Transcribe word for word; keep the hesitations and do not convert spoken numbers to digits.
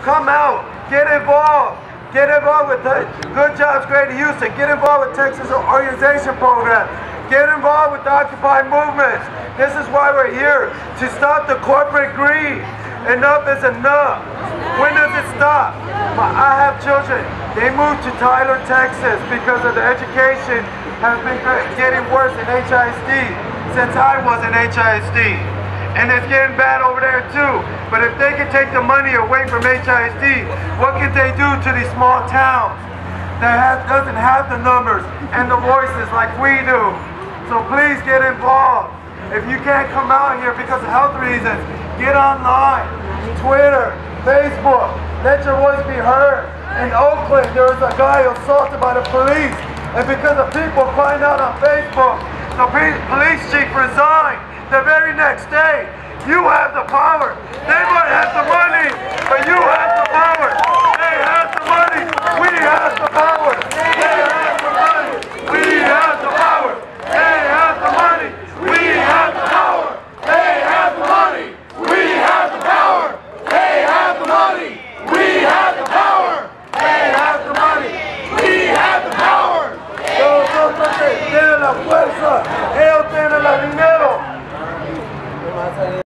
come out, get involved. Get involved with the Good Jobs Greater Houston. Get involved with Texas Organization Program. Get involved with the Occupy movements. This is why we're here, to stop the corporate greed. Enough is enough. When does it stop? I have children. They moved to Tyler, Texas because of the education has been getting worse in H I S D since I was in H I S D. And it's getting bad over there too. But if they can take the money away from H I S D, what can they do to these small towns that has, doesn't have the numbers and the voices like we do? So please get involved. If you can't come out here because of health reasons, get online, Twitter, Facebook, let your voice be heard. In Oakland, there was a guy assaulted by the police, and because of people crying out on Facebook, the police chief resigned the very next day. You have the power. They might have the money, but